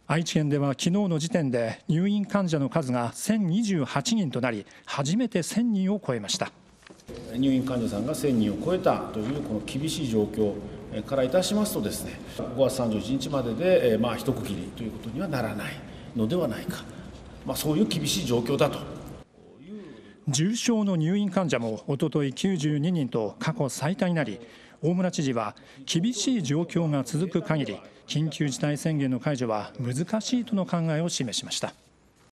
愛知県では昨日の時点で入院患者の数が1028人となり、初めて1000人を超えました。 入院患者さんが1000人を超えたというこの厳しい状況からいたしますとですね、5月31日までで一区切りということにはならないのではないか、そういう厳しい状況だと。 重症の入院患者もおととい92人と過去最多になり、大村知事は厳しい状況が続く限り緊急事態宣言の解除は難しいとの考えを示しました。